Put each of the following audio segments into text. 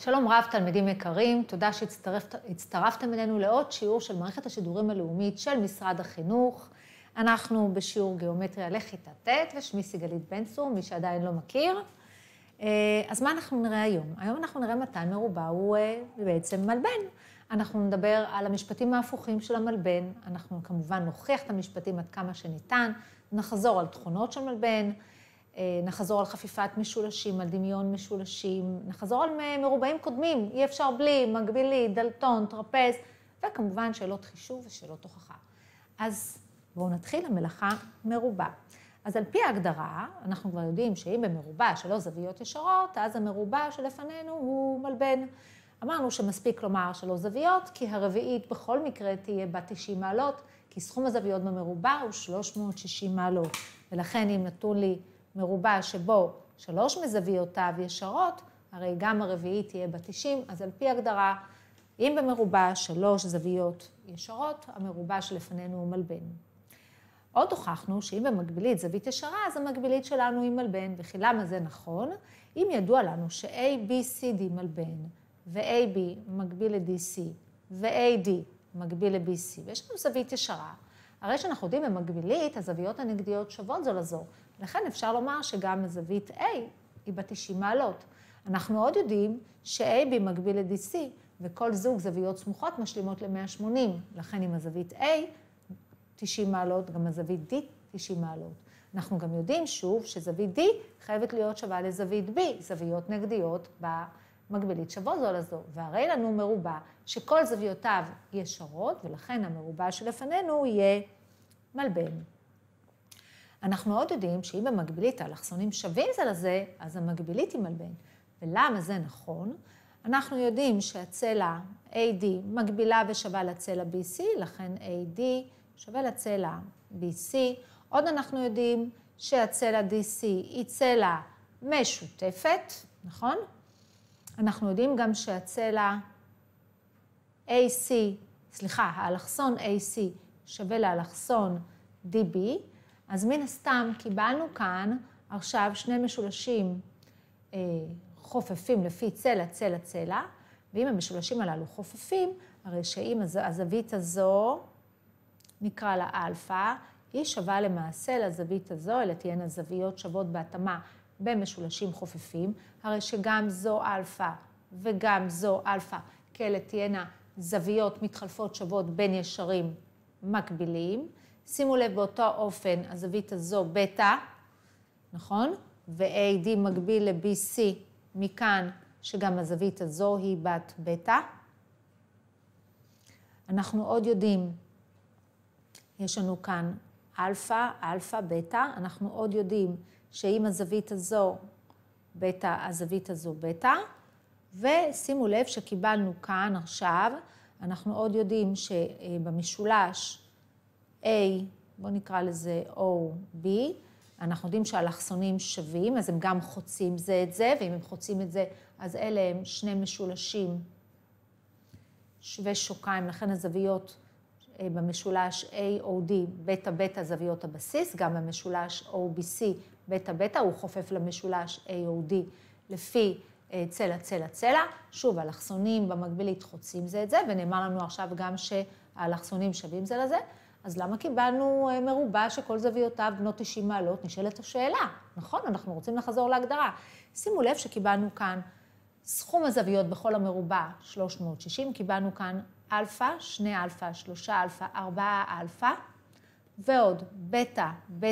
שלום רב תלמידים יקרים, תודה שהצטרפתם אלינו לעוד שיעור של מערכת השידורים הלאומית של משרד החינוך. אנחנו בשיעור גיאומטריה לכיתה ט' ושמי סיגלית בן צור, מי שעדיין לא מכיר. אז מה אנחנו נראה היום? היום אנחנו נראה מתי מרובע הוא בעצם מלבן. אנחנו נדבר על המשפטים ההפוכים של המלבן, אנחנו כמובן נוכיח את המשפטים עד כמה שניתן, נחזור על תכונות של מלבן, נחזור על חפיפת משולשים, על דמיון משולשים, נחזור על מרובעים קודמים, אי אפשר בלי, מקבילי, דלתון, טרפז, וכמובן שאלות חישוב ושאלות הוכחה. אז בואו נתחיל, המלאכה מרובע. אז על פי ההגדרה, אנחנו כבר יודעים שאם במרובע שלו זוויות ישרות, אז המרובע שלפנינו הוא מלבן. אמרנו שמספיק לומר שלו זוויות, כי הרביעית בכל מקרה תהיה בת 90 מעלות, כי סכום הזוויות במרובע הוא 360 מעלות. ולכן אם נתון לי מרובע שבו 3 מזוויותיו ישרות, הרי גם הרביעית תהיה בת 90, אז על פי הגדרה, אם במרובע 3 זוויות ישרות, המרובע שלפנינו הוא מלבן. עוד הוכחנו שאם במקבילית זווית ישרה, אז המקבילית שלנו היא מלבן, וכי למה זה נכון? אם ידוע לנו ש-ABCD מלבן, ו-AB מקביל ל-DC, ו-AD מקביל ל-BC, ויש לנו זווית ישרה, הרי שאנחנו יודעים במקבילית, הזוויות הנגדיות שוות זו לזו, לכן אפשר לומר שגם הזווית A היא בת 90 מעלות. אנחנו עוד יודעים ש-AB מקביל ל-DC, וכל זוג זוויות סמוכות משלימות ל-180, לכן עם הזווית A 90 מעלות, גם הזווית D 90 מעלות. אנחנו גם יודעים שוב שזווית D חייבת להיות שווה לזווית B, זוויות נגדיות במקבילית שוות זו לזו, והרי לנו מרובע שכל זוויותיו ישרות, ולכן המרובע שלפנינו יהיה מלבן. אנחנו עוד יודעים שאם במקבילית האלכסונים שווים זה לזה, אז המקבילית היא מלבן. ולמה זה נכון? אנחנו יודעים שהצלע AD מקבילה ושווה לצלע BC, לכן AD שווה לצלע BC. עוד אנחנו יודעים שהצלע DC היא צלע משותפת, נכון? אנחנו יודעים גם שהצלע האלכסון AC שווה לאלכסון DB, אז מן הסתם קיבלנו כאן עכשיו שני משולשים חופפים לפי צלע, ואם המשולשים הללו חופפים, הרי שאם הזווית הזו, נקרא לה אלפא, היא שווה למעשה לזווית הזו, אלה תהיינה זוויות שוות בהתאמה במשולשים חופפים, הרי שגם זו אלפא וגם זו אלפא, כאלה תהיינה זוויות מתחלפות שוות בין ישרים מקבילים. שימו לב באותו אופן, הזווית הזו בטא, נכון? ו-AD מקביל ל-BC מכאן, שגם הזווית הזו היא בת בטא. אנחנו עוד יודעים, יש לנו כאן אלפא, בטא. אנחנו עוד יודעים שאם הזווית הזו בטא, הזווית הזו בטא. ושימו לב שקיבלנו כאן עכשיו, אנחנו עוד יודעים שבמשולש A, בואו נקרא לזה OB, אנחנו יודעים שהאלכסונים שווים, אז הם גם חוצים זה את זה, ואם הם חוצים את זה, אז אלה הם שני משולשים שווי שוקיים, לכן הזוויות במשולש AOD, בטא, זוויות הבסיס, גם במשולש OBC, בטא, הוא חופף למשולש AOD לפי צלע. שוב, האלכסונים במקבילית חוצים זה את זה, ונאמר לנו עכשיו גם שהאלכסונים שווים זה לזה, אז למה קיבלנו מרובע שכל זוויותיו בנות 90 מעלות? נשאלת השאלה, נכון? אנחנו רוצים לחזור להגדרה. שימו לב שקיבלנו כאן סכום הזוויות בכל המרובע 360, קיבלנו כאן אלפא, 2 אלפא, 3 אלפא, 4 אלפא, ועוד בטא,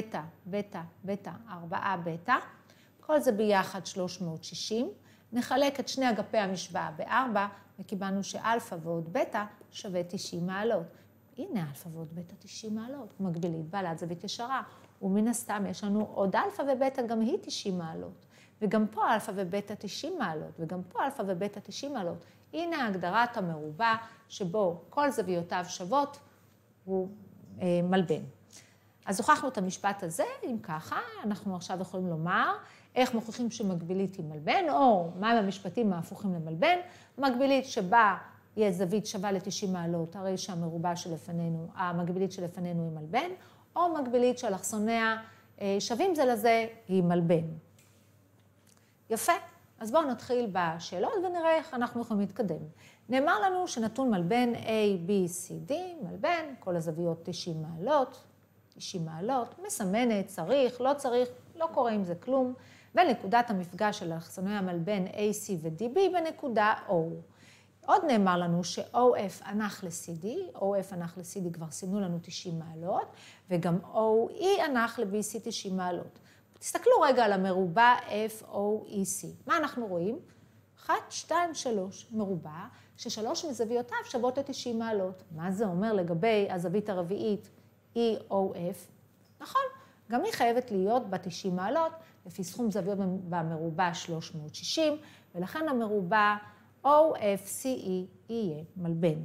4 בטא, כל זה ביחד 360. נחלק את שני אגפי המשוואה ב4, וקיבלנו שאלפא ועוד בטא שווה 90 מעלות. הנה אלפא ועוד בטא 90 מעלות, מקבילית בעלת זווית ישרה, ומן הסתם יש לנו עוד אלפא ובטא, גם היא 90 מעלות, וגם פה אלפא ובטא 90 מעלות, וגם פה אלפא ובטא 90 מעלות. הנה הגדרת המרובע שבו כל זוויותיו שוות הוא מלבן. אז הוכחנו את המשפט הזה, אם ככה, אנחנו עכשיו יכולים לומר איך מוכיחים שמקבילית היא מלבן, או מהם המשפטים ההפוכים למלבן, מקבילית שבה יש זווית שווה ל-90 מעלות, הרי שהמרובע שלפנינו, המקבילית שלפנינו היא מלבן, או מקבילית שאלכסוניה שווים זה לזה היא מלבן. יפה. אז בואו נתחיל בשאלות ונראה איך אנחנו יכולים להתקדם. נאמר לנו שנתון מלבן A, B, C, D, מלבן, כל הזוויות 90 מעלות, 90 מעלות, מסמנת, צריך, לא צריך, לא קורה עם זה כלום, ונקודת המפגש של אלכסוני המלבן AC ו-DB בנקודה O. עוד נאמר לנו ש-OF הנח ל-CD, OF הנח ל-CD כבר סימנו לנו 90 מעלות, וגם OE הנח ל-BC 90 מעלות. תסתכלו רגע על המרובע FOEC. מה אנחנו רואים? 1, 2, 3 מרובע, ששלוש מזוויותיו שוות ל-90 מעלות. מה זה אומר לגבי הזווית הרביעית EOF? נכון, גם היא חייבת להיות ב-90 מעלות, לפי סכום זוויות במרובע 360, ולכן המרובע OFCE יהיה מלבן.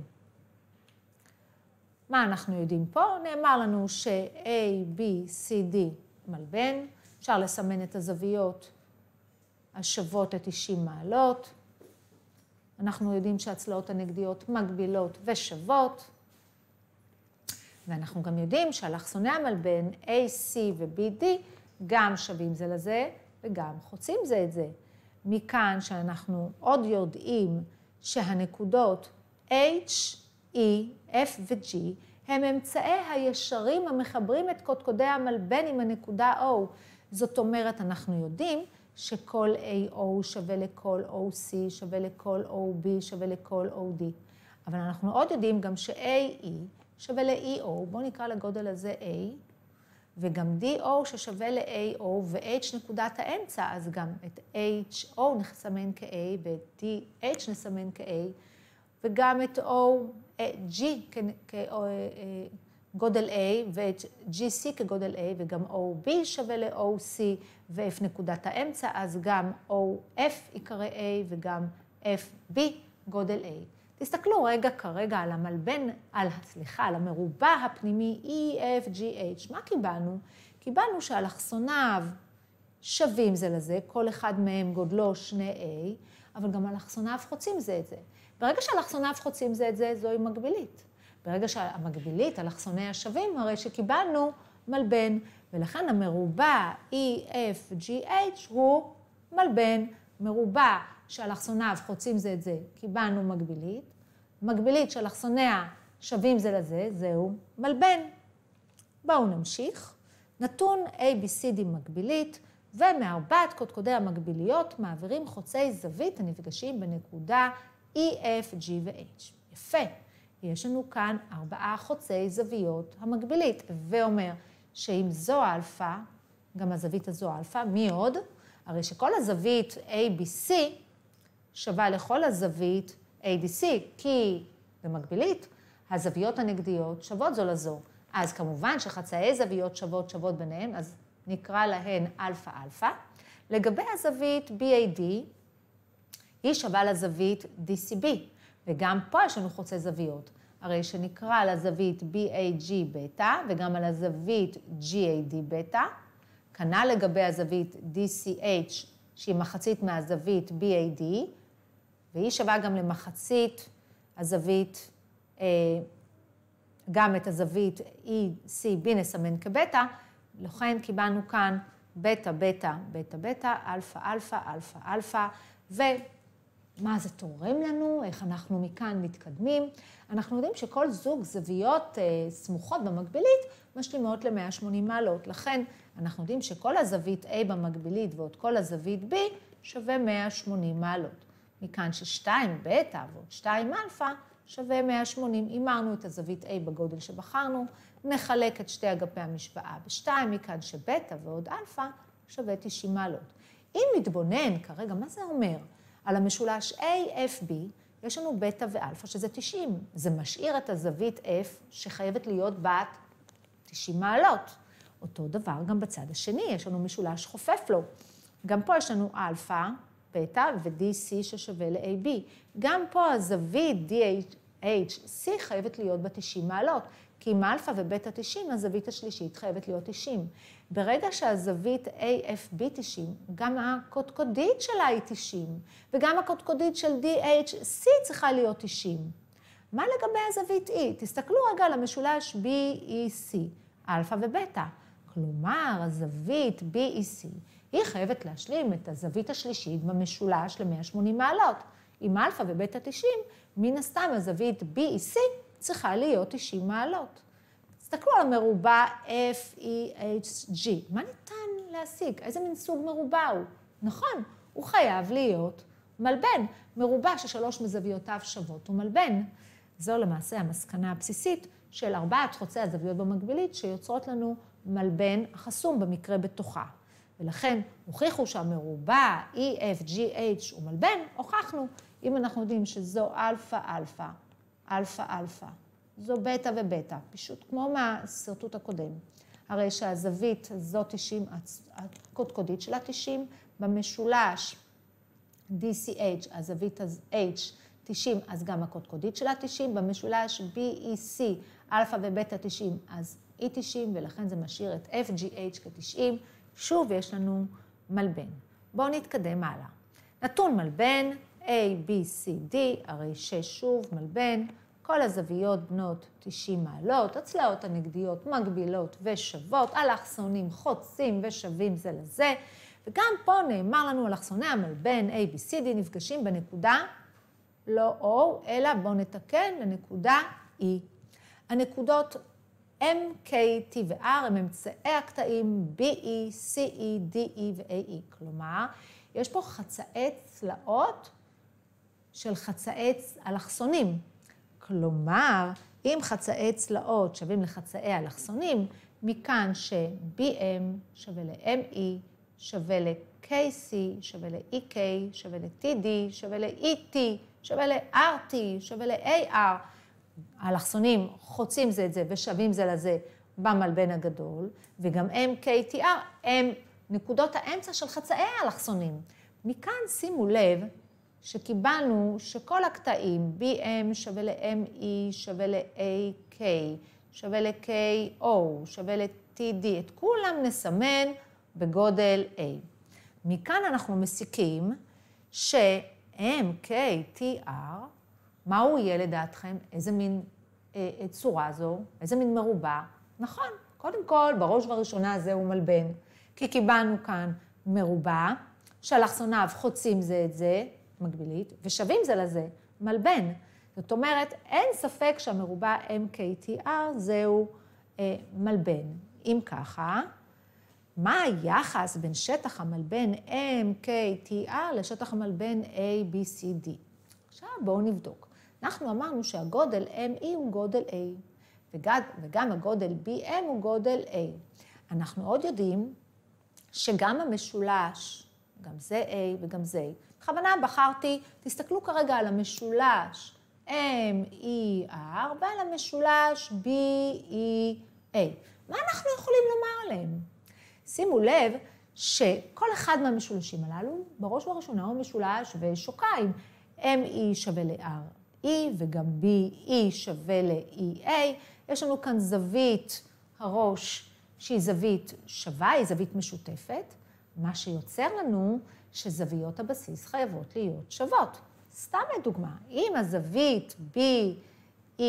מה אנחנו יודעים פה? נאמר לנו ש-A, B, C, D מלבן. אפשר לסמן את הזוויות השוות ל-90 מעלות. אנחנו יודעים שהצלעות הנגדיות מגבילות ושוות. ואנחנו גם יודעים שאלכסוני המלבן AC ו-BD גם שווים זה לזה וגם חוצים זה את זה. מכאן שאנחנו עוד יודעים שהנקודות H, E, F ו-G הם אמצעי הישרים המחברים את קודקודי המלבן עם הנקודה O. זאת אומרת, אנחנו יודעים שכל AO שווה לכל OC, שווה לכל OB, שווה לכל OD. אבל אנחנו עוד יודעים גם ש-AE שווה ל-EO, בואו נקרא לגודל הזה A, וגם DO ששווה ל-AO ו-H נקודת האמצע, אז גם את HO נסמן כ-A ואת DH נסמן כ-A, וגם את G כגודל A ואת GC כגודל A, וגם OB שווה ל-OC ו-F נקודת האמצע, אז גם OF יקרא A וגם FB גודל A. תסתכלו רגע כרגע על המלבן, על המרובע הפנימי EFGH. מה קיבלנו? קיבלנו שאלכסוניו שווים זה לזה, כל אחד מהם גודלו 2A, אבל גם אלכסוניו חוצים זה את זה. ברגע שאלכסוניו חוצים זה את זה, זוהי מקבילית. ברגע שהמקבילית, אלכסוני השווים, הרי שקיבלנו מלבן, ולכן המרובע EFGH הוא מלבן. מרובע שאלכסוניו חוצים זה את זה, קיבלנו מקבילית. מקבילית שאלכסוניה שווים זה לזה, זהו מלבן. בואו נמשיך. נתון ABCD מקבילית, ומארבעת קודקודי המקביליות מעבירים חוצי זווית הנפגשים בנקודה EF, G ו-H. יפה. יש לנו כאן 4 חוצי זוויות המקבילית, ואומר שאם זו אלפא, גם הזווית הזו אלפא, מי עוד? הרי שכל הזווית ABC שווה לכל הזווית ADC, כי במקבילית הזוויות הנגדיות שוות זו לזו. אז כמובן שחצאי זוויות שוות ביניהם, אז נקרא להן אלפא אלפא. לגבי הזווית BAD, היא שווה לזווית DCB, וגם פה יש לנו חוצי זוויות. הרי שנקרא לזווית BAG בטא, וגם על הזווית GAD בטא. כנ"ל לגבי הזווית DCH, שהיא מחצית מהזווית BAD, והיא שווה גם למחצית הזווית, גם את הזווית ECB נסמן כבטא, לכן קיבלנו כאן בטא, בטא, בטא, בטא, אלפא, אלפא, אלפא, אלפא, ומה זה תורם לנו, איך אנחנו מכאן מתקדמים. אנחנו יודעים שכל זוג זוויות סמוכות במקבילית משלימות ל-180 מעלות, לכן אנחנו יודעים שכל הזווית A במקבילית ועוד כל הזווית B שווה 180 מעלות. מכאן ש2 בטא ועוד 2 אלפא שווה 180. אימרנו את הזווית A בגודל שבחרנו, נחלק את שתי אגפי המשוואה ב2, מכאן שבטא ועוד אלפא שווה 90 מעלות. אם נתבונן כרגע, מה זה אומר? על המשולש AFB יש לנו בטא ואלפא שזה 90. זה משאיר את הזווית F שחייבת להיות בת 90 מעלות. אותו דבר גם בצד השני, יש לנו משולש חופף לו. גם פה יש לנו אלפא, בטא ו-DC ששווה ל-AB. גם פה הזווית DHC חייבת להיות ב-90 מעלות, כי עם אלפא ובטא 90, הזווית השלישית חייבת להיות 90. ברגע שהזווית AFB 90, גם הקודקודית שלה היא 90, וגם הקודקודית של DHC צריכה להיות 90. מה לגבי הזווית E? תסתכלו רגע על המשולש BEC, אלפא ובטא. כלומר, הזווית BEC היא חייבת להשלים את הזווית השלישית במשולש ל-180 מעלות. עם אלפא ובטא 90, מן הסתם הזווית BEC צריכה להיות 90 מעלות. תסתכלו על המרובע FEHG. מה ניתן להשיג? איזה מין סוג מרובע הוא? נכון, הוא חייב להיות מלבן. מרובע ששלוש מזוויותיו שוות הוא מלבן. זו למעשה המסקנה הבסיסית של 4 חוצי הזוויות במקבילית שיוצרות לנו מלבן החסום במקרה בתוכה. ולכן הוכיחו שהמרובע EFGH הוא מלבן, הוכחנו. אם אנחנו יודעים שזו אלפא אלפא, אלפא אלפא, זו בטא ובטא, פשוט כמו מהסרטוט הקודם. הרי שהזווית זו 90, הקודקודית שלה 90, במשולש DCH, הזווית H 90, אז גם הקודקודית שלה 90, במשולש BEC, אלפא ובטא 90, אז E 90, ולכן זה משאיר את FGH כ-90, שוב יש לנו מלבן. בואו נתקדם הלאה. נתון מלבן, A, B, C, D, הרי 6 שוב מלבן, כל הזוויות בנות 90 מעלות, הצלעות הנגדיות מגבילות ושוות, אלכסונים חוצים ושווים זה לזה, וגם פה נאמר לנו אלכסוני המלבן A, B, C, D נפגשים בנקודה, לא O, אלא בואו נתקן לנקודה E. הנקודות M, K, T ו-R הם אמצעי הקטעים BE, CE, DE ו-AE. כלומר, יש פה חצאי צלעות של חצאי אלכסונים. כלומר, אם חצאי צלעות שווים לחצאי אלכסונים, מכאן ש-BM שווה ל-ME, שווה ל-KC, שווה ל-EK, שווה ל-TD, שווה ל-ET, שווה ל-RT, שווה ל-AR. האלכסונים חוצים זה את זה ושווים זה לזה במלבן הגדול, וגם MKTR הם נקודות האמצע של חצאי האלכסונים. מכאן שימו לב שקיבלנו שכל הקטעים BM שווה ל-ME שווה ל-AK שווה ל-KO שווה ל-TD, את כולם נסמן בגודל A. מכאן אנחנו מסיקים ש-MKTR, מה הוא יהיה לדעתכם? איזה מין צורה זו? איזה מין מרובע? נכון, קודם כל, בראש ובראשונה זהו מלבן. כי קיבלנו כאן מרובע, שאלכסוניו חוצים זה את זה, מקבילית, ושווים זה לזה, מלבן. זאת אומרת, אין ספק שהמרובע MKTR זהו מלבן. אם ככה, מה היחס בין שטח המלבן MKTR לשטח המלבן ABCD? עכשיו בואו נבדוק. אנחנו אמרנו שהגודל ME הוא גודל A, וגם הגודל BM הוא גודל A. אנחנו עוד יודעים שגם המשולש, גם זה A וגם זה A. בכוונה בחרתי, תסתכלו כרגע על המשולש MER ועל המשולש BEA. מה אנחנו יכולים לומר עליהם? שימו לב שכל אחד מהמשולשים הללו, בראש ובראשונה הוא משולש ושוקיים. ME שווה ל-RE וגם BE שווה ל-EA. יש לנו כאן זווית הראש שהיא זווית שווה, היא זווית משותפת, מה שיוצר לנו שזוויות הבסיס חייבות להיות שוות. סתם לדוגמה, אם הזווית BEA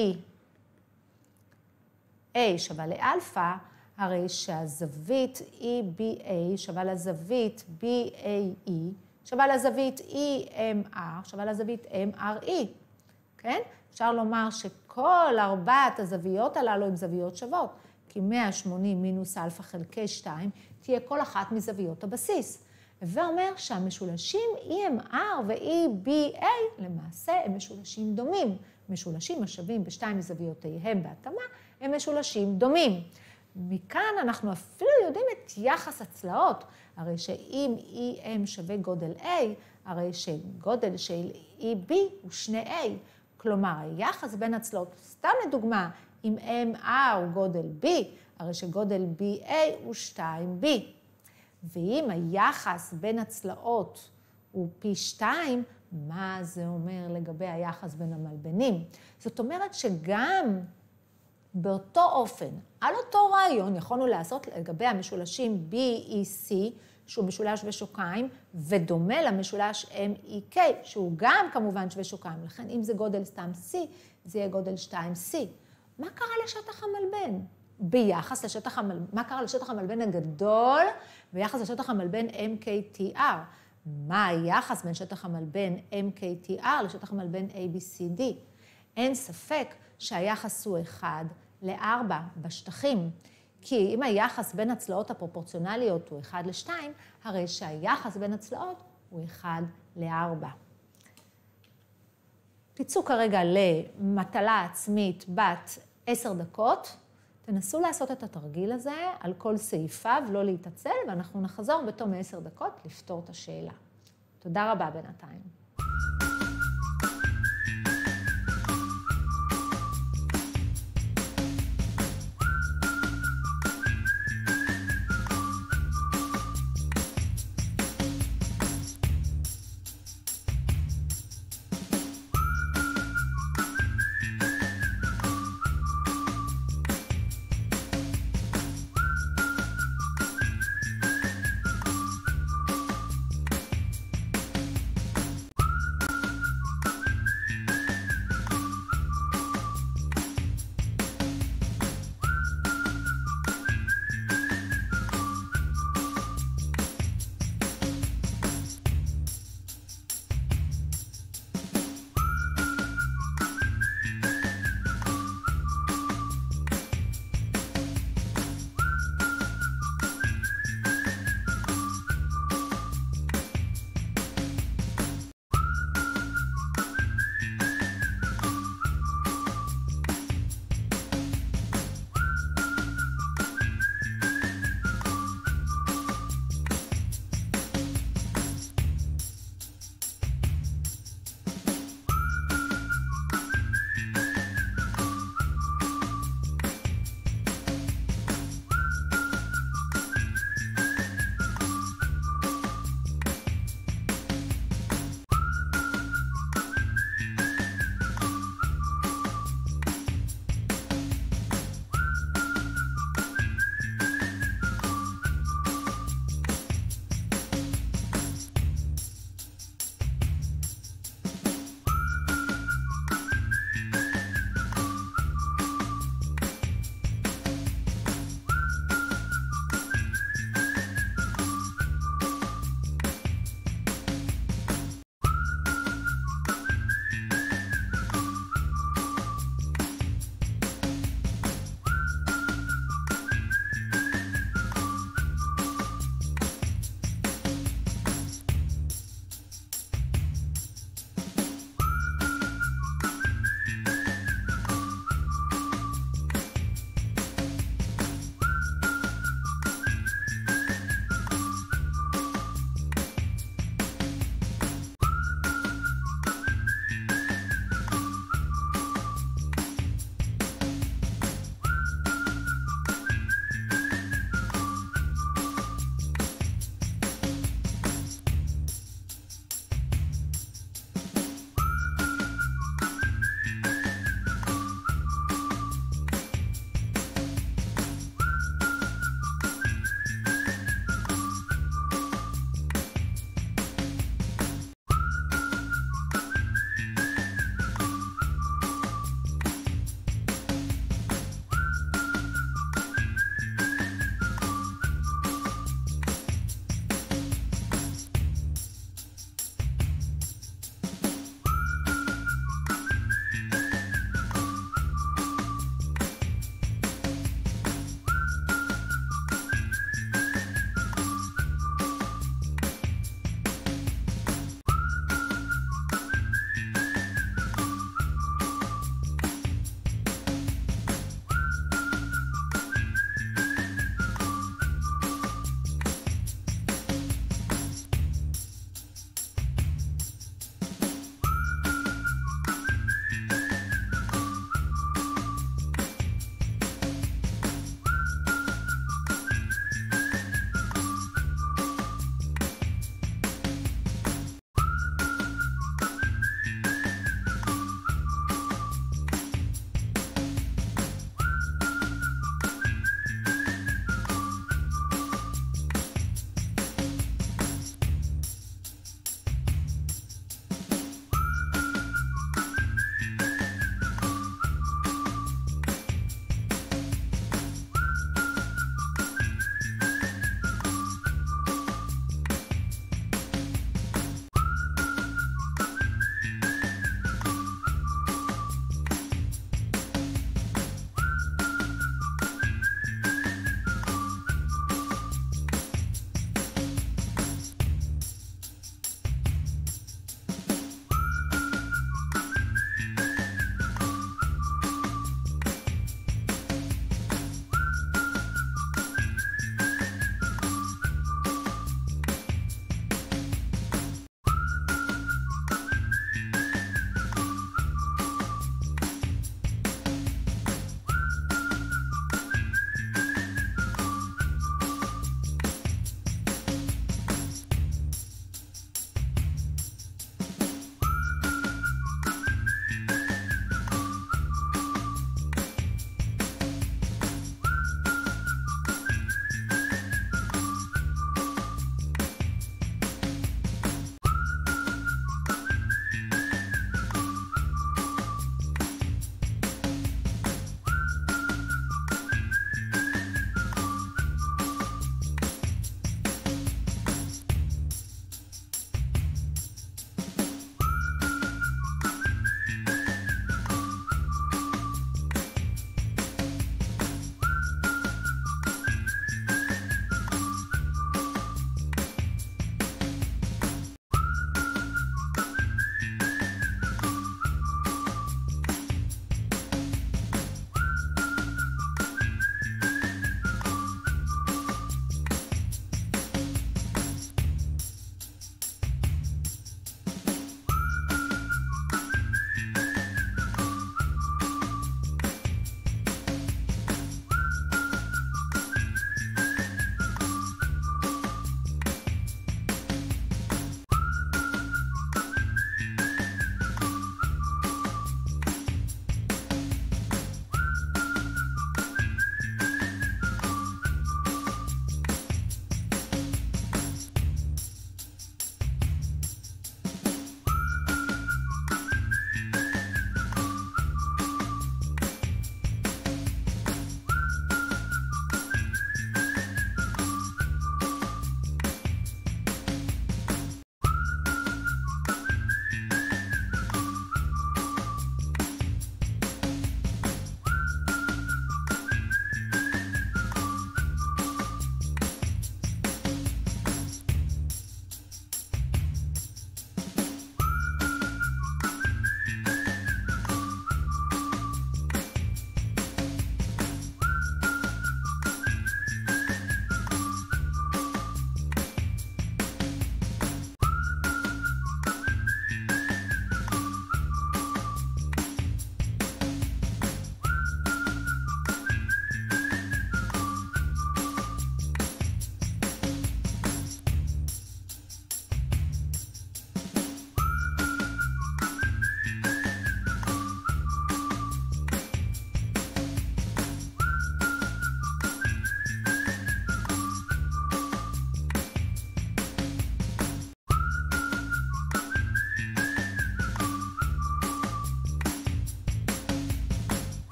שווה לאלפא, הרי שהזווית EBA שווה לזווית BAE, שווה לזווית EMR, שווה לזווית MRE, כן? אפשר לומר שכל 4 הזוויות הללו הן זוויות שוות, כי 180 מינוס אלפא חלקי 2 תהיה כל אחת מזוויות הבסיס. ואומר שהמשולשים EMR ו-EBA למעשה הם משולשים דומים. משולשים השווים בשתיים מזוויותיהם בהתאמה הם משולשים דומים. מכאן אנחנו אפילו יודעים את יחס הצלעות, הרי שאם EM שווה גודל A, הרי שגודל של EB הוא 2A. כלומר, היחס בין הצלעות, סתם לדוגמה, אם MR הוא גודל B, הרי שגודל BA הוא 2B. ואם היחס בין הצלעות הוא פי 2, מה זה אומר לגבי היחס בין המלבנים? זאת אומרת שגם באותו אופן, על אותו רעיון, יכולנו לעשות לגבי המשולשים BEC, שהוא משולש ושוקיים, ודומה למשולש MEK, שהוא גם כמובן שווה שוקיים. לכן אם זה גודל סתם C, זה יהיה גודל 2C. מה קרה לשטח המלבן? ביחס לשטח המלבן, מה קרה לשטח המלבן הגדול ביחס לשטח המלבן MKTR? מה היחס בין שטח המלבן MKTR לשטח המלבן ABCD? אין ספק שהיחס הוא 1:4 בשטחים. כי אם היחס בין הצלעות הפרופורציונליות הוא 1:2, הרי שהיחס בין הצלעות הוא 1:4. תצאו כרגע למטלה עצמית בת 10 דקות. תנסו לעשות את התרגיל הזה על כל סעיפיו, לא להתעצל, ואנחנו נחזור בתום 10 דקות לפתור את השאלה. תודה רבה בינתיים.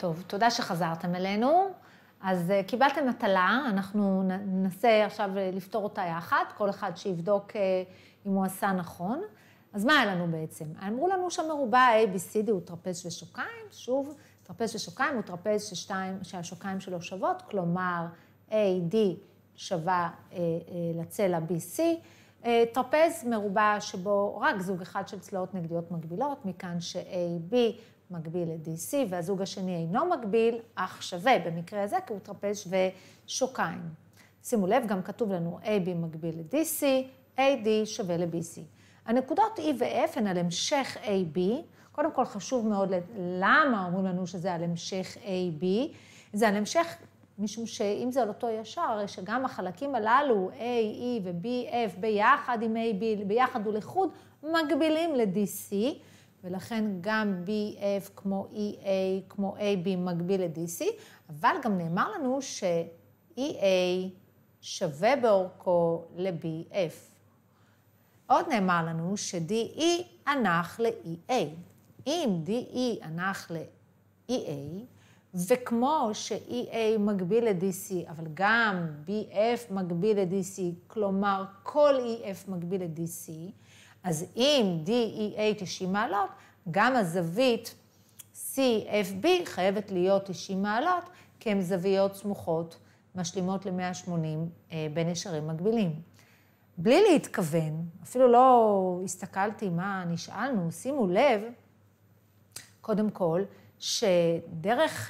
טוב, תודה שחזרתם אלינו. אז קיבלתם מטלה, אנחנו ננסה עכשיו לפתור אותה יחד, כל אחד שיבדוק אם הוא עשה נכון. אז מה היה לנו בעצם? אמרו לנו שהמרובע ABCD הוא טרפז ושוקיים, שוב, טרפז ושוקיים הוא טרפז שהשוקיים שלו שוות, כלומר AD שווה לצלע BC, טרפז מרובע שבו רק זוג אחד של צלעות נגדיות מגבילות, מכאן ש-AB מקביל ל-DC, והזוג השני אינו מקביל, אך שווה במקרה הזה, כי הוא טרפז ושוקיים. שימו לב, גם כתוב לנו AB מקביל ל-DC, AD שווה ל-BC. הנקודות E ו-F הן על המשך AB, קודם כל חשוב מאוד למה אומרים לנו שזה על המשך AB, זה על המשך משום שאם זה על אותו ישר, הרי שגם החלקים הללו, A, E ו-B, F ביחד עם AB, ביחד ולחוד, מקבילים ל-DC, ולכן גם BF כמו EA, כמו AB מקביל ל-DC, אבל גם נאמר לנו ש-EA שווה באורכו ל-BF. עוד נאמר לנו ש-DE הנח ל-EA. אם DE הנח ל-EA, וכמו ש-EA מקביל ל-DC, אבל גם BF מקביל ל-DC, כלומר כל EF מקביל ל-DC, אז אם DEA 90 מעלות, גם הזווית CFB חייבת להיות 90 מעלות, כי הן זוויות סמוכות, משלימות ל-180 בין ישרים מקבילים. בלי להתכוון, אפילו לא הסתכלתי מה נשאלנו, שימו לב, קודם כל, שדרך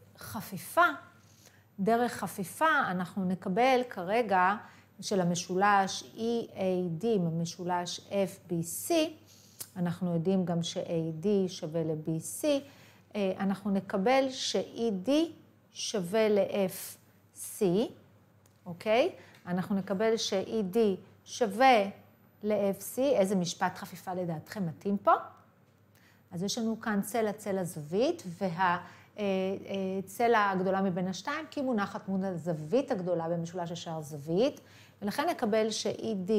חפיפה אנחנו נקבל כרגע של המשולש EAD המשולש FBC, אנחנו יודעים גם ש-AD שווה ל-BC, אנחנו נקבל ש-ED שווה ל-FC, אוקיי? אנחנו נקבל ש-ED שווה ל-FC, איזה משפט חפיפה לדעתכם מתאים פה? אז יש לנו כאן צלע זווית, והצלע הגדולה מבין השתיים, כי מונחת מול הזווית הגדולה במשולש ישר זווית, ולכן נקבל ש-ED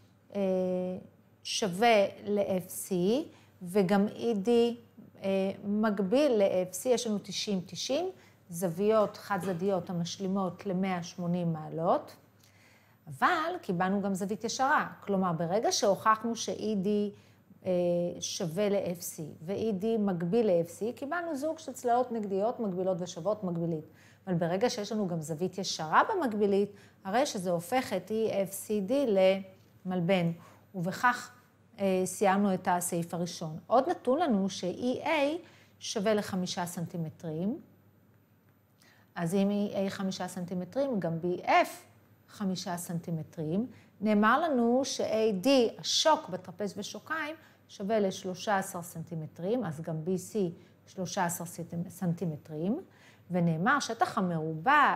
שווה ל-FC, וגם ED מקביל ל-FC, יש לנו 90-90, זוויות חד-צדדיות המשלימות ל-180 מעלות, אבל קיבלנו גם זווית ישרה, כלומר ברגע שהוכחנו ש-ED שווה ל-FC ו-ED מקביל ל-FC, קיבלנו זוג של צלעות נגדיות מקבילות ושוות מקבילית. אבל ברגע שיש לנו גם זווית ישרה במקבילית, הרי שזה הופך את EFCD למלבן, ובכך סיימנו את הסעיף הראשון. עוד נתון לנו ש-EA שווה ל5 סנטימטרים, אז אם EA 5 סנטימטרים, גם BF 5 סנטימטרים, נאמר לנו ש-AD, השוק בטרפז ושוקיים, שווה ל13 סנטימטרים, אז גם BC 13 סנטימטרים, ונאמר שטח המרובע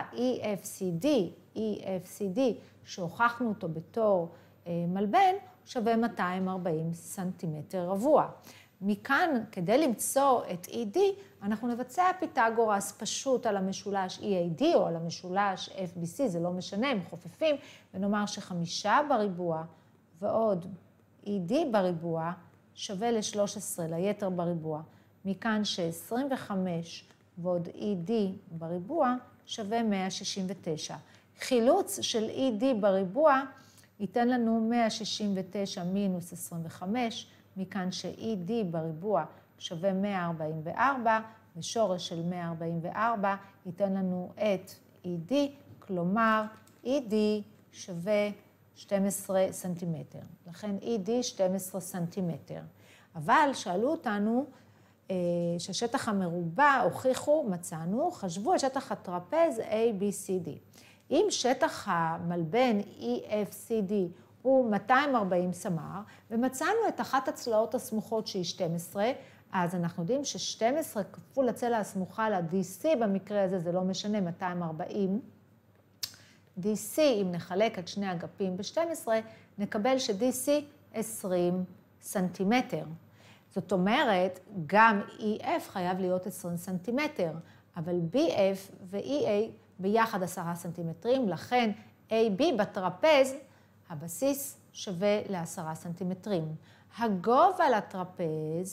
EFCD, שהוכחנו אותו בתור מלבן, שווה 240 סנטימטר רבוע. מכאן, כדי למצוא את ED, אנחנו נבצע פיתגורס פשוט על המשולש EAD או על המשולש FBC, זה לא משנה, הם חופפים, ונאמר ש5 בריבוע ועוד ED בריבוע שווה ל13 ליתר בריבוע. מכאן ש25 ועוד ED בריבוע שווה 169. חילוץ של ED בריבוע ייתן לנו 169 מינוס 25, מכאן ש-ED בריבוע שווה 144, ושורש של 144 ייתן לנו את ED, כלומר ED שווה 12 סנטימטר. לכן ED 12 סנטימטר. אבל שאלו אותנו ששטח המרובע הוכיחו, מצאנו, חשבו את שטח הטרפז ABCD. אם שטח המלבן EFCD הוא 240 סמ"ר, ומצאנו את אחת הצלעות הסמוכות שהיא 12, אז אנחנו יודעים ש-12 כפול הצלע הסמוכה ל-DC, במקרה הזה זה לא משנה, 240. DC, אם נחלק את שני אגפים ב-12, נקבל ש-DC 20 סנטימטר. זאת אומרת, גם EF חייב להיות 20 סנטימטר, אבל BF ו-EA ביחד 10 סנטימטרים, לכן AB בטרפז, הבסיס שווה ל10 סנטימטרים. הגובה לטרפז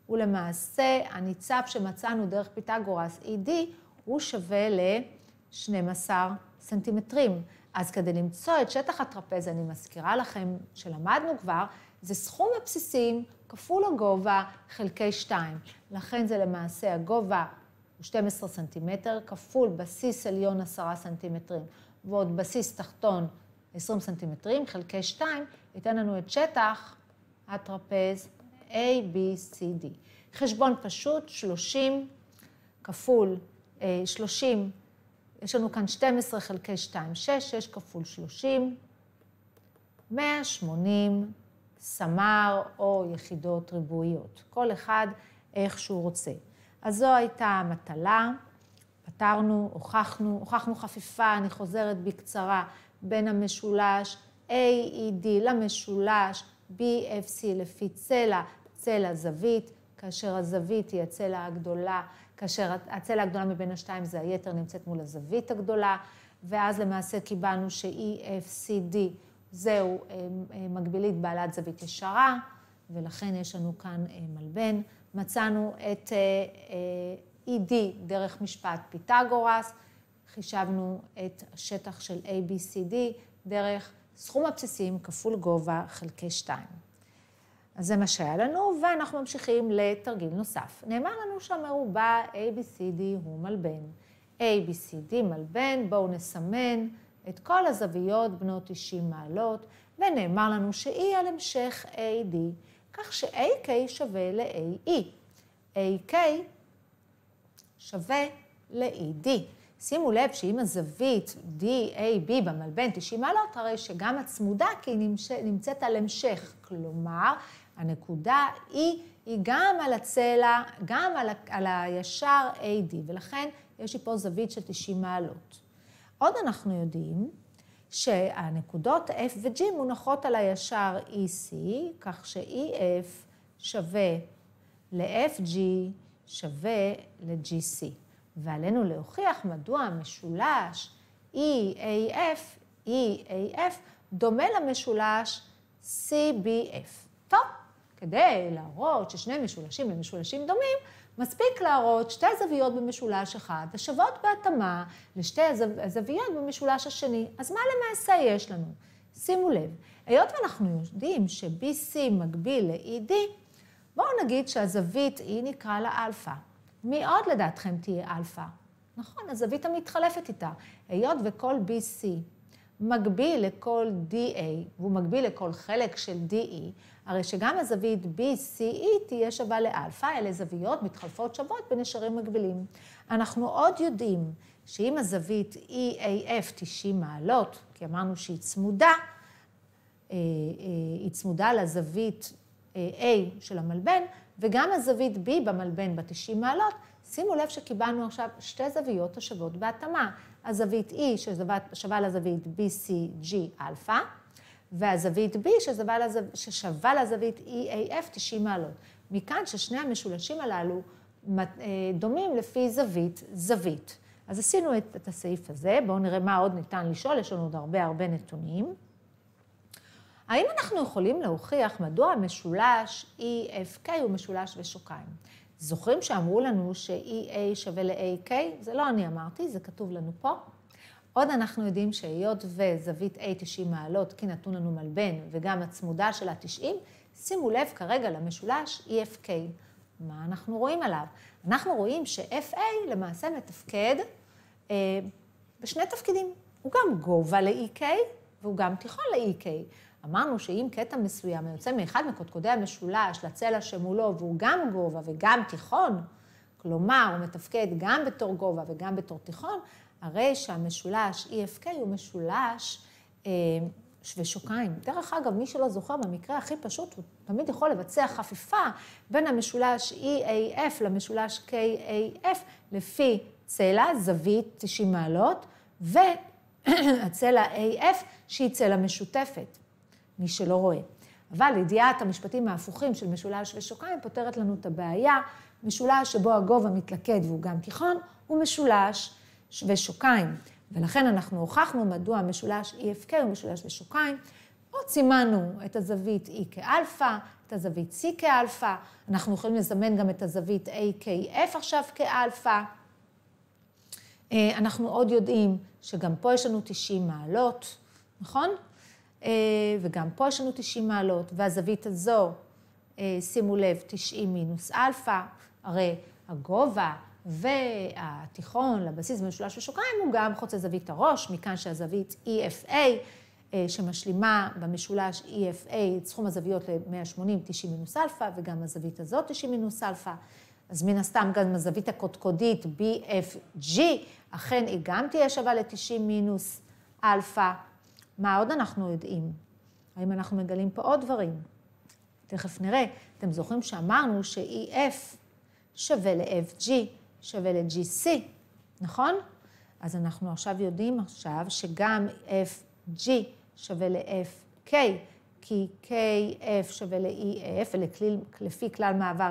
ולמעשה הניצב שמצאנו דרך פיתגורס ED הוא שווה ל-12 סנטימטרים. אז כדי למצוא את שטח הטרפז, אני מזכירה לכם שלמדנו כבר, זה סכום הבסיסים כפול הגובה חלקי 2. לכן זה למעשה הגובה הוא 12 סנטימטר, כפול בסיס עליון 10 סנטימטרים, ועוד בסיס תחתון 20 סנטימטרים, חלקי 2, ייתן לנו את שטח הטרפז ABCD. חשבון פשוט, 30 כפול 30, יש לנו כאן 12 חלקי 2, 6, 6 כפול 30, 180 סמ"ר או יחידות ריבועיות. כל אחד איך שהוא רוצה. אז זו הייתה המטלה, פתרנו, הוכחנו חפיפה, אני חוזרת בקצרה, בין המשולש AED למשולש BFC לפי צלע זווית, כאשר הזווית היא הצלע הגדולה, כאשר הצלע הגדולה מבין השתיים זה היתר נמצאת מול הזווית הגדולה, ואז למעשה קיבלנו ש-EFCD זהו מקבילית בעלת זווית ישרה, ולכן יש לנו כאן מלבן. מצאנו את ED דרך משפט פיתגורס, חישבנו את השטח של ABCD דרך סכום הבסיסים כפול גובה חלקי 2. אז זה מה שהיה לנו, ואנחנו ממשיכים לתרגיל נוסף. נאמר לנו שהמרובע ABCD הוא מלבן. ABCD מלבן, בואו נסמן את כל הזוויות בנות 90 מעלות, ונאמר לנו ש-E על המשך AD, כך ש-AK שווה ל-AE. AK שווה ל-ED. שימו לב שאם הזווית DAB במלבן 90 מעלות, הרי שגם הצמודה כי היא נמצאת על המשך. כלומר, הנקודה היא גם על הצלע, גם על הישר AD, ולכן יש לי פה זווית של 90 מעלות. עוד אנחנו יודעים שהנקודות F ו-G מונחות על הישר EC, כך ש-EF שווה ל-FG שווה ל-GC. ועלינו להוכיח מדוע המשולש EAF דומה למשולש CBF. טוב, כדי להראות ששני משולשים הם משולשים דומים, מספיק להראות שתי זוויות במשולש אחד, השוות בהתאמה לשתי הזוויות במשולש השני. אז מה למעשה יש לנו? שימו לב, היות ואנחנו יודעים ש-BC מקביל ל-ED, בואו נגיד שהזווית היא נקרא לה אלפא. מי עוד לדעתכם תהיה אלפא? נכון, הזווית המתחלפת איתה. היות וכל BC מקביל לכל DA, והוא מקביל לכל חלק של DE, הרי שגם הזווית BCE תהיה שווה לאלפא, אלה זוויות מתחלפות שוות בנשרים מקבילים. אנחנו עוד יודעים שאם הזווית EAF 90 מעלות, כי אמרנו שהיא צמודה לזווית A של המלבן, וגם הזווית B במלבן ב-90 מעלות, שימו לב שקיבלנו עכשיו שתי זוויות השוות בהתאמה. הזווית E ששווה לזווית BCG אלפא, והזווית B ששווה לזווית EAF 90 מעלות. מכאן ששני המשולשים הללו דומים לפי זווית. אז עשינו את הסעיף הזה, בואו נראה מה עוד ניתן לשאול, יש לנו עוד הרבה נתונים. האם אנחנו יכולים להוכיח מדוע המשולש EFK הוא משולש ושוקיים? זוכרים שאמרו לנו ש-EA שווה ל-AK? זה לא אני אמרתי, זה כתוב לנו פה. עוד אנחנו יודעים שהיות וזווית A 90 מעלות, כי נתון לנו מלבן, וגם הצמודה שלה 90, שימו לב כרגע למשולש EFK. מה אנחנו רואים עליו? אנחנו רואים ש-FA למעשה מתפקד בשני תפקידים. הוא גם גובה ל-EK, והוא גם תיכון ל-EK. אמרנו שאם קטע מסוים יוצא מאחד מקודקודי המשולש לצלע שמולו, והוא גם גובה וגם תיכון, כלומר הוא מתפקד גם בתור גובה וגם בתור תיכון, הרי שהמשולש EFK הוא משולש שווה שוקיים. דרך אגב, מי שלא זוכר, במקרה הכי פשוט, הוא תמיד יכול לבצע חפיפה בין המשולש EAF למשולש KAF, לפי צלע, זווית 90 מעלות, והצלע AF שהיא צלע משותפת. מי שלא רואה. אבל ידיעת המשפטים ההפוכים של משולש ושוקיים פותרת לנו את הבעיה. משולש שבו הגובה מתלכד והוא גם תיכון, הוא משולש ושוקיים. ולכן אנחנו הוכחנו מדוע משולש EFK הוא משולש ושוקיים. עוד סימנו את הזווית E כאלפא, את הזווית C כאלפא, אנחנו יכולים לזמן גם את הזווית AKF עכשיו כאלפא. אנחנו עוד יודעים שגם פה יש לנו 90 מעלות, נכון? וגם פה יש לנו 90 מעלות, והזווית הזו, שימו לב, 90 מינוס אלפא, הרי הגובה והתיכון לבסיס במשולש ושוקיים הוא גם חוצה זווית הראש, מכאן שהזווית EFA, שמשלימה במשולש EFA את סכום הזוויות ל-180, 90 מינוס אלפא, וגם הזווית הזאת 90 מינוס אלפא. אז מן הסתם גם הזווית הקודקודית BFG, אכן היא גם תהיה שווה ל-90 מינוס אלפא. מה עוד אנחנו יודעים? האם אנחנו מגלים פה עוד דברים? תכף נראה. אתם זוכרים שאמרנו ש-EF שווה ל-FG, שווה ל-GC, נכון? אז אנחנו עכשיו יודעים שגם FG שווה ל-FK, כי KF שווה ל-EF, ולפי כלל מעבר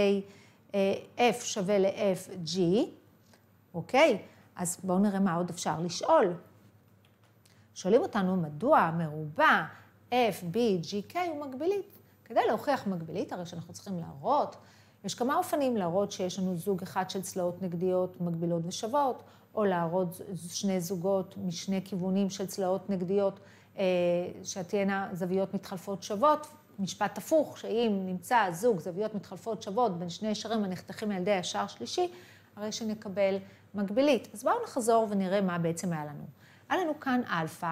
KF שווה ל-FG, אוקיי? אז בואו נראה מה עוד אפשר לשאול. שואלים אותנו מדוע מרובע FBGK הוא מקבילית. כדי להוכיח מקבילית, הרי שאנחנו צריכים להראות, יש כמה אופנים להראות שיש לנו זוג אחד של צלעות נגדיות מקבילות ושוות, או להראות שני זוגות משני כיוונים של צלעות נגדיות, שתהיינה זוויות מתחלפות שוות. משפט הפוך, שאם נמצא זוג זוויות מתחלפות שוות בין שני ישרים הנחתכים על ידי השער שלישי, הרי שנקבל מקבילית. אז בואו נחזור ונראה מה בעצם היה לנו. היה לנו כאן אלפא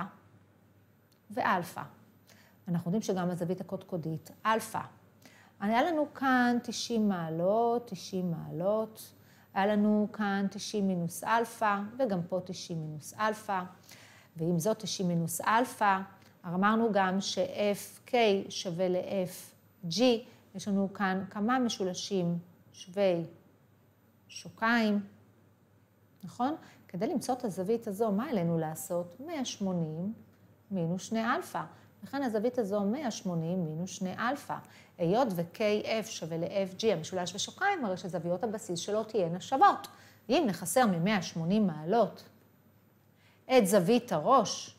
ואלפא. אנחנו יודעים שגם הזווית הקודקודית, אלפא. היה לנו כאן 90 מעלות, 90 מעלות. היה לנו כאן 90 מינוס אלפא, וגם פה 90 מינוס אלפא. ואם זאת 90 מינוס אלפא, אמרנו גם ש-FK שווה ל-FG. יש לנו כאן כמה משולשים שווי שוקיים, נכון? כדי למצוא את הזווית הזו, מה עלינו לעשות? 180 מינוס 2 אלפא. לכן הזווית הזו 180 מינוס 2 אלפא. היות ו-KF שווה ל-FG, המשולש ושוקיים, הרי שזוויות הבסיס שלו תהיינה שוות. אם נחסר מ-180 מעלות את זווית הראש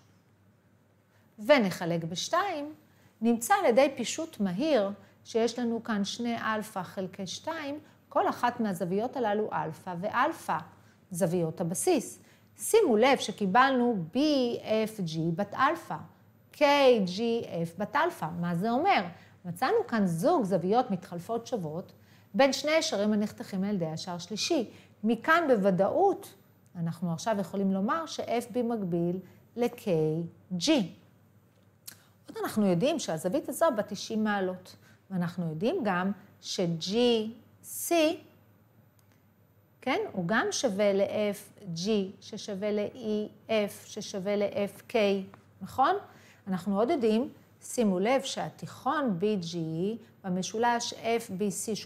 ונחלק ב-2, נמצא על ידי פישוט מהיר שיש לנו כאן 2 אלפא חלקי 2, כל אחת מהזוויות הללו אלפא ואלפא, זוויות הבסיס. שימו לב שקיבלנו BFG בת אלפא, KGF בת אלפא. מה זה אומר? מצאנו כאן זוג זוויות מתחלפות שוות בין שני ישרים הנחתכים על ידי השער שלישי. מכאן בוודאות אנחנו עכשיו יכולים לומר ש-FB מקביל ל-KG. עוד אנחנו יודעים שהזווית הזו בת 90 מעלות, ואנחנו יודעים גם ש-GC, כן, הוא גם שווה ל-FG, ששווה ל-EF, ששווה ל-FK, נכון? אנחנו עוד יודעים, שימו לב שהתיכון BG במשולש FBC,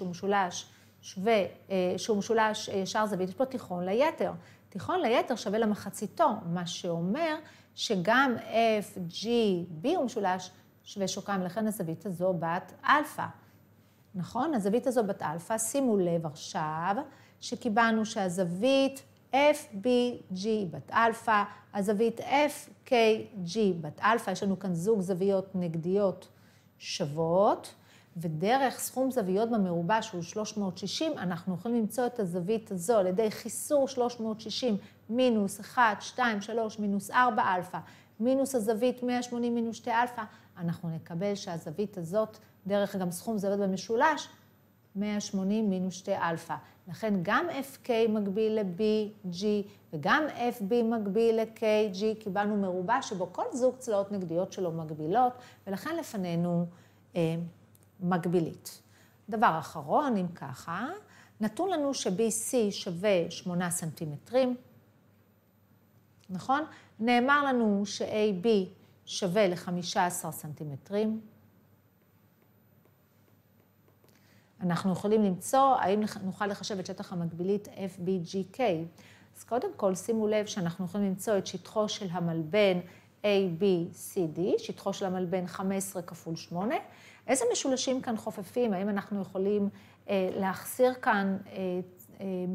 שהוא משולש ישר זווית, יש פה תיכון ליתר. תיכון ליתר שווה למחציתו, מה שאומר שגם FGB הוא משולש שווה שוקיים, לכן הזווית הזו בת אלפא. נכון? הזווית הזו בת אלפא, שימו לב עכשיו שקיבלנו שהזווית FBG בת אלפא, הזווית FKG בת אלפא, יש לנו כאן זוג זוויות נגדיות שוות, ודרך סכום זוויות במרובע שהוא 360, אנחנו יכולים למצוא את הזווית הזו על ידי חיסור 360 מינוס 1, 2, 3, מינוס 4 אלפא, מינוס הזווית 180 מינוס 2 אלפא, אנחנו נקבל שהזווית הזאת, דרך גם סכום זוויות במשולש, 180 מינוס 2 אלפא. לכן גם FK מקביל ל-BG וגם FB מקביל ל-KG, קיבלנו מרובע שבו כל זוג צלעות נגדיות שלו מקבילות, ולכן לפנינו מקבילית. דבר אחרון, אם ככה, נתון לנו ש-BC שווה 8 סנטימטרים, נכון? נאמר לנו ש-AB שווה ל-15 סנטימטרים. אנחנו יכולים למצוא, האם נוכל לחשב את שטח המקבילית FBGK. אז קודם כל, שימו לב שאנחנו יכולים למצוא את שטחו של המלבן ABCD, שטחו של המלבן 15 כפול 8. איזה משולשים כאן חופפים? האם אנחנו יכולים להחסיר כאן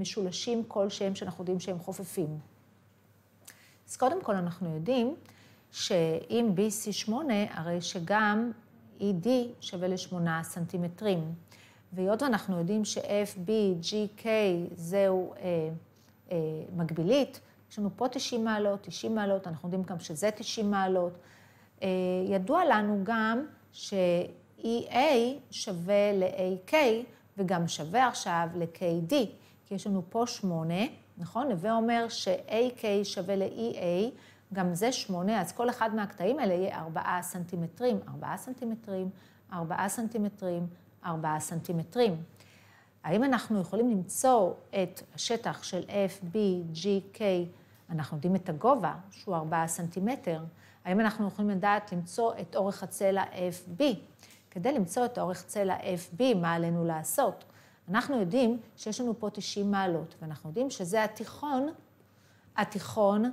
משולשים כלשהם שאנחנו יודעים שהם חופפים? אז קודם כל אנחנו יודעים שאם BC 8, הרי שגם ED שווה ל8 סנטימטרים. והיות ואנחנו יודעים ש-FBGK זהו מקבילית, יש לנו פה 90 מעלות, 90 מעלות, אנחנו יודעים גם שזה 90 מעלות. ידוע לנו גם ש-EA שווה ל-AK, וגם שווה עכשיו ל-KD, כי יש לנו פה 8, נכון? הווה אומר ש-AK שווה ל-EA, גם זה 8, אז כל אחד מהקטעים האלה יהיה 4 סנטימטרים, 4 סנטימטרים, 4 סנטימטרים, 4 סנטימטרים. האם אנחנו יכולים למצוא את השטח של FBGK, אנחנו יודעים את הגובה, שהוא 4 סנטימטר, האם אנחנו יכולים לדעת למצוא את אורך הצלע FB? כדי למצוא את אורך צלע FB, מה עלינו לעשות? אנחנו יודעים שיש לנו פה 90 מעלות, ואנחנו יודעים שזה התיכון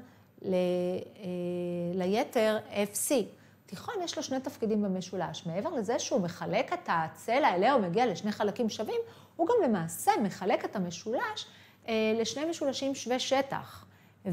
ליתר FC. תיכון יש לו שני תפקידים במשולש. מעבר לזה שהוא מחלק את הצלע אליה, הוא מגיע לשני חלקים שווים, הוא גם למעשה מחלק את המשולש לשני משולשים שווי שטח.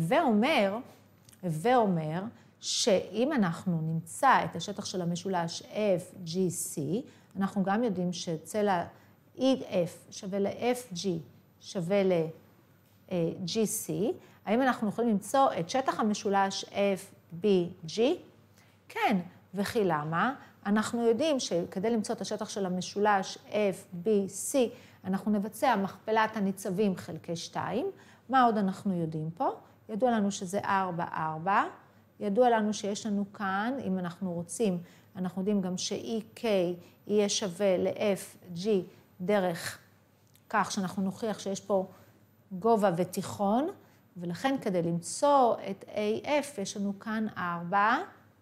ואומר שאם אנחנו נמצא את השטח של המשולש FGC, אנחנו גם יודעים שצלע EF שווה ל-FG שווה ל-GC, האם אנחנו יכולים למצוא את שטח המשולש FBG? כן, וכי למה? אנחנו יודעים שכדי למצוא את השטח של המשולש FBC, אנחנו נבצע מכפלת הניצבים חלקי 2. מה עוד אנחנו יודעים פה? ידוע לנו שזה 4, 4. ידוע לנו שיש לנו כאן, אם אנחנו רוצים, אנחנו יודעים גם ש-EK יהיה שווה ל-FG דרך כך שאנחנו נוכיח שיש פה גובה ותיכון, ולכן כדי למצוא את AF יש לנו כאן 4.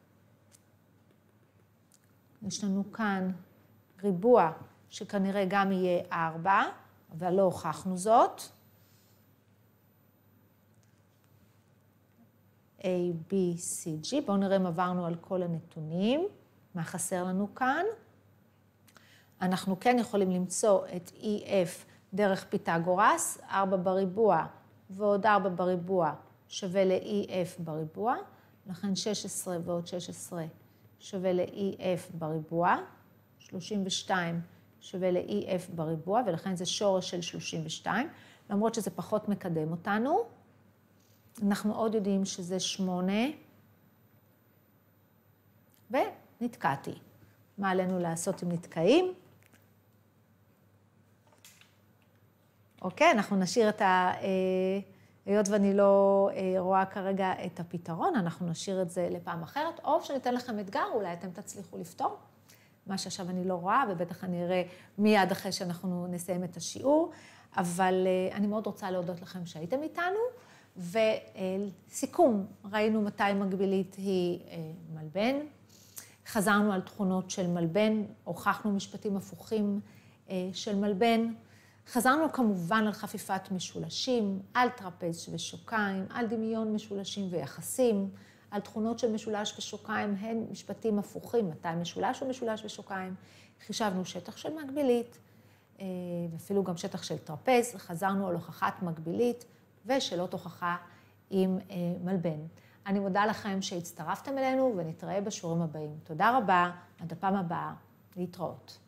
יש לנו כאן ריבוע שכנראה גם יהיה 4, אבל לא הוכחנו זאת. A, B, C, G. בואו נראה אם עברנו על כל הנתונים, מה חסר לנו כאן. אנחנו כן יכולים למצוא את EF דרך פיתגורס, 4 בריבוע ועוד 4 בריבוע שווה ל-EF בריבוע, לכן 16 ועוד 16 שווה ל-EF בריבוע, 32 שווה ל-EF בריבוע, ולכן זה שורש של 32, למרות שזה פחות מקדם אותנו. אנחנו עוד יודעים שזה 8, ונתקעתי. מה עלינו לעשות אם נתקעים? אוקיי, אנחנו נשאיר את היות ואני לא רואה כרגע את הפתרון, אנחנו נשאיר את זה לפעם אחרת, או שניתן לכם אתגר, אולי אתם תצליחו לפתור. מה שעכשיו אני לא רואה, ובטח אני אראה מיד אחרי שאנחנו נסיים את השיעור, אבל אני מאוד רוצה להודות לכם שהייתם איתנו, וסיכום, ראינו מתי מקבילית היא מלבן, חזרנו על תכונות של מלבן, הוכחנו משפטים הפוכים של מלבן, חזרנו כמובן על חפיפת משולשים, על טרפז ושוקיים, על דמיון משולשים ויחסים, על תכונות של משולש ושוקיים, הן משפטים הפוכים, מתי משולש או משולש ושוקיים. חישבנו שטח של מקבילית, ואפילו גם שטח של טרפז, חזרנו על הוכחת מקבילית ושאלות הוכחה עם מלבן. אני מודה לכם שהצטרפתם אלינו ונתראה בשיעורים הבאים. תודה רבה, עד הפעם הבאה, להתראות.